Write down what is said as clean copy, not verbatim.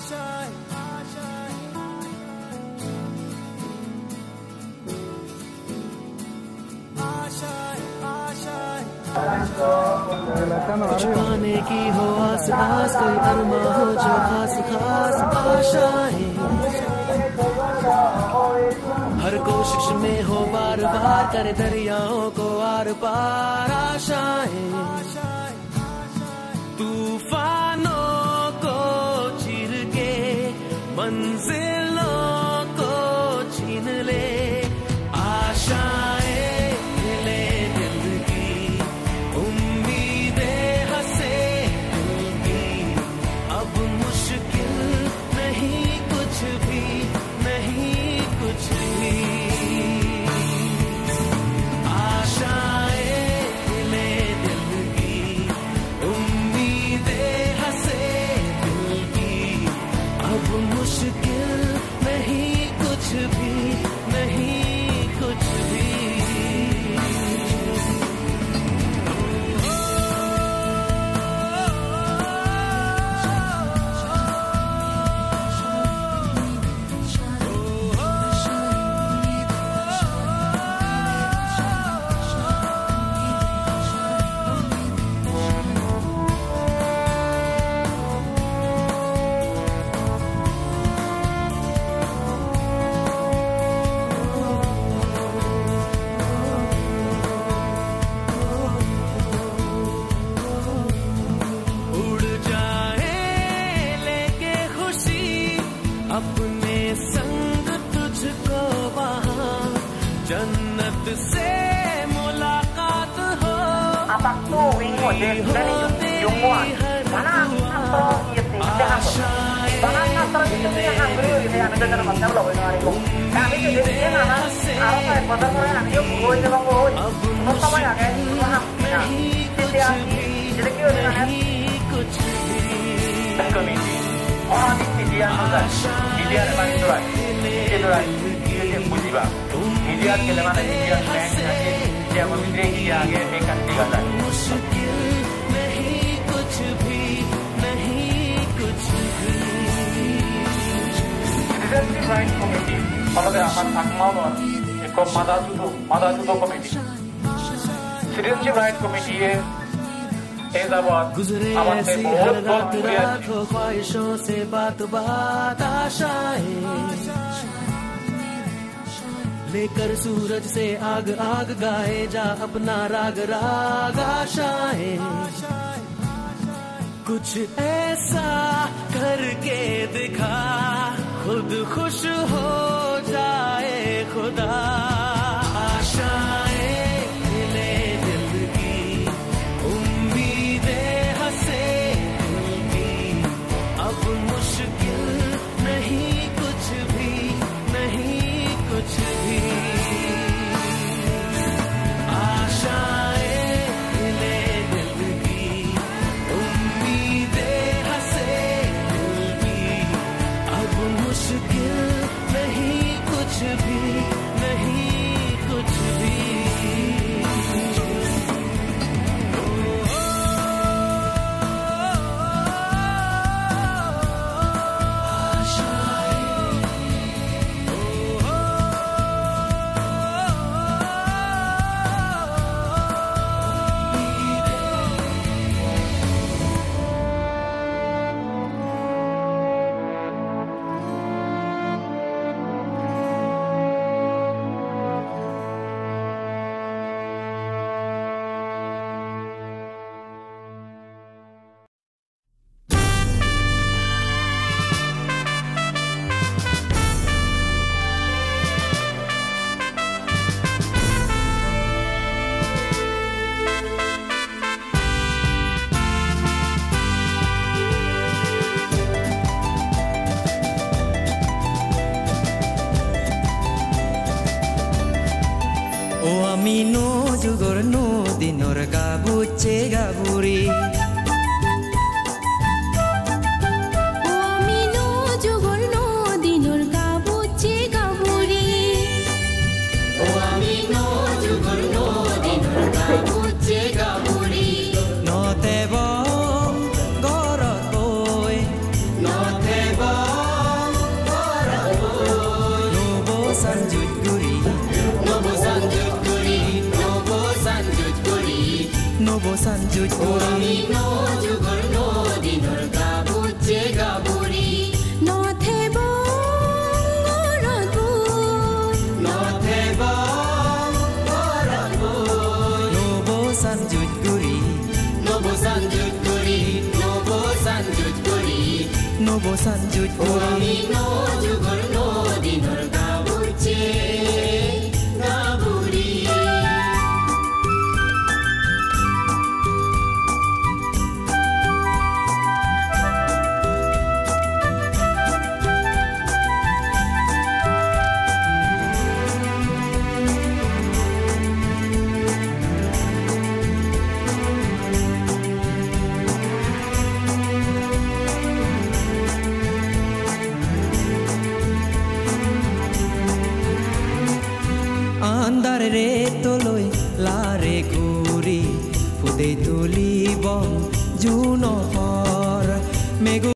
कुछ पाने की हो आस आस, कोई अरमा हो जो खास खास आशाएं, हर कोशिश में हो बार बार करे दरियाओं को आर पार आशाएं, तूफानों को चीर के मंजिलों को छीन ले आशाएं, अपने संग तुझको वहाँ जन्नत से मुलाकात हो, Orang di media paling surat, itulah dia musibah. Media kelemahan media nanti dia memilih dia akan mekan tinggalan. Citizenship Rights Committee, kalau dia akan akmal ekor mada sudo committee. Citizenship Rights Committee गुजरे ऐसी हर रात रातों ख्वाहिशों से बात बात आशाएं, लेकर सूरज से आग आग गाए जा अपना राग राग आशाएं, कुछ ऐसा करके दिखा खुद खुश हो जाए खुदा, आशाएं Amino jugorno dinor gabuche gaburi, Amino jugorno dinor gabuche gaburi, Amino jugorno dinor gabuche gaburi, no te bom gorot boy, no te bom sanjut Ori no jugar no dinor gabuche gaburi no thebo Nobo sanjut guri Nobo sanjut guri Nobo sanjut Ori no jugar no dinor gabuche gaburi Andar re toloi lare guri Fude tuli bom juno for mego